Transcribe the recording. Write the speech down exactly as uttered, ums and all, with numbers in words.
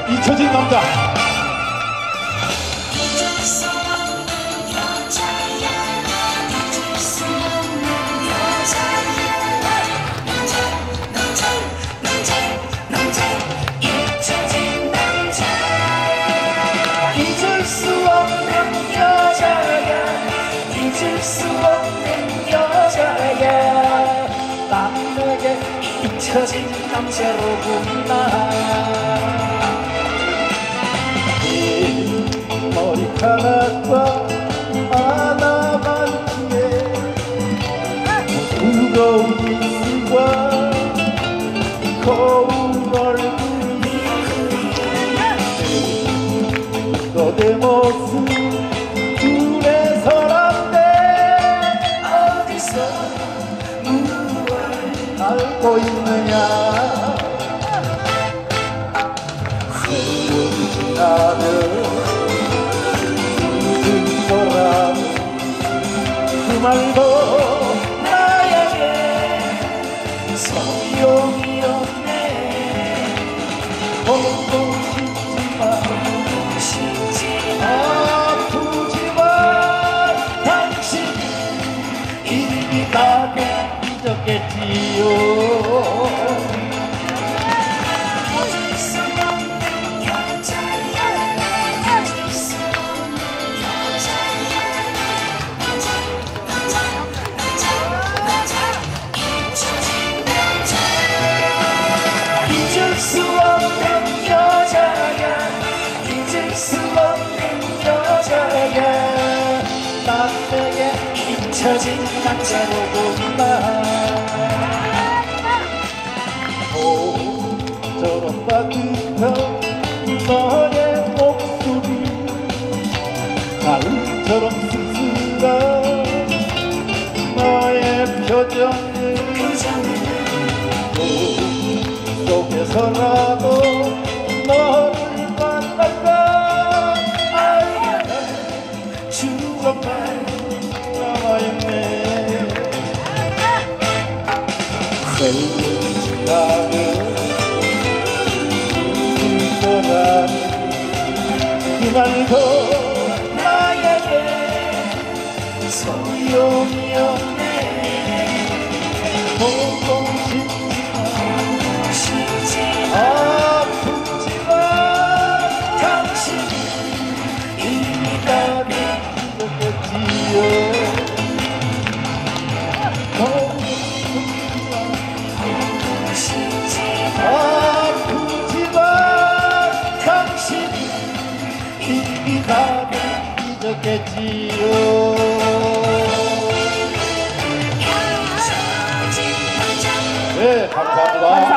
잊혀진 남자. 잊을 수 없는 여자야, 잊을 수 없는 여자야. 난 내게 잊혀진 남자로구나. 머리카락과 아나만지에 무거운 입술과 거울 얼굴이 너의 모습 눈에 서랍네. 어디서 무얼 알고 있느냐. 세월이 지나면 무슨 거라도 그 말도 나에게 소용이 없네. 보고 아프지만 당신 이미 다 잊었겠지요. 잊을 수 없는 여자야, 잊을 수 없는 여자야. 남자, 남자, 남자, 남자, 잊혀진 남자. 잊을 수 없는 여자야, 잊을 수 없는 여자야. 난 내게 잊혀진 남자로구나. 모처럼 따뜻한 너의 목소리, 가을처럼 씁쓸한 너의 표정을 꿈 속에서라도 너를 만날까. 알게 추억만 남아있네. 세월이 지나면 웃어가는 그 말도 나에게 소용이 없네. 보고 싶지만 아프지만 당신 이미 다 잊었겠지요. 아프지만 당신 이미 다 잊었겠지요. 네, 감사합니다.